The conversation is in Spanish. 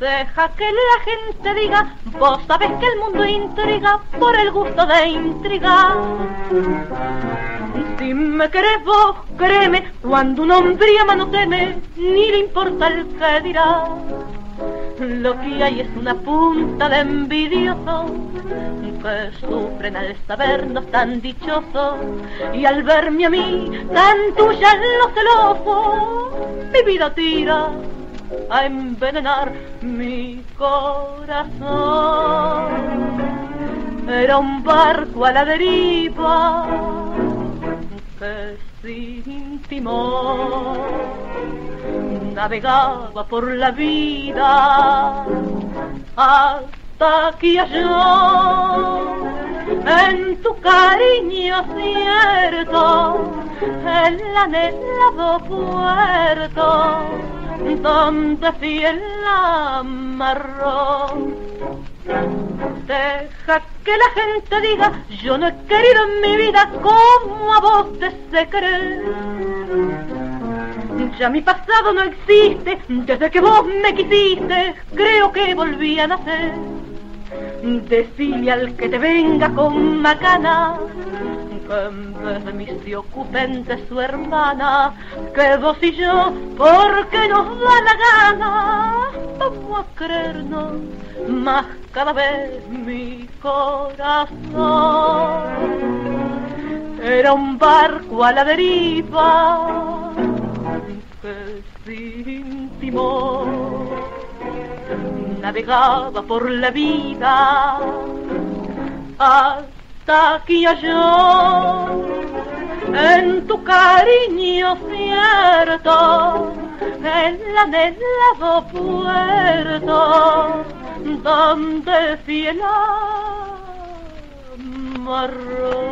Deja que la gente diga, vos sabés que el mundo intriga por el gusto de intrigar. Si me querés vos, créeme, cuando un hombre ama no teme, ni le importa el que dirá. Lo que hay es una punta de envidiosos que sufren al sabernos tan dichosos, y al verme a mí tan tuya en los celosos, mi vida tira a envenenar mi corazón. Era un barco a la deriva que sin timón navegaba por la vida hasta que halló en tu cariño cierto el anhelado puerto donde fiel la amarró. Deja que la gente diga, yo no he querido en mi vida como a vos te sé querer. Ya mi pasado no existe, desde que vos me quisiste, creo que volví a nacer. Decile al que te venga con macana, que en vez de mí se ocupen de su hermana, que vos y yo, porque nos da la gana, vamos a creernos más cada vez mi corazón. Era un barco a la deriva que sin timón navegaba por la vida hasta que halló en tu cariño cierto el anhelado puerto donde fiel amarró.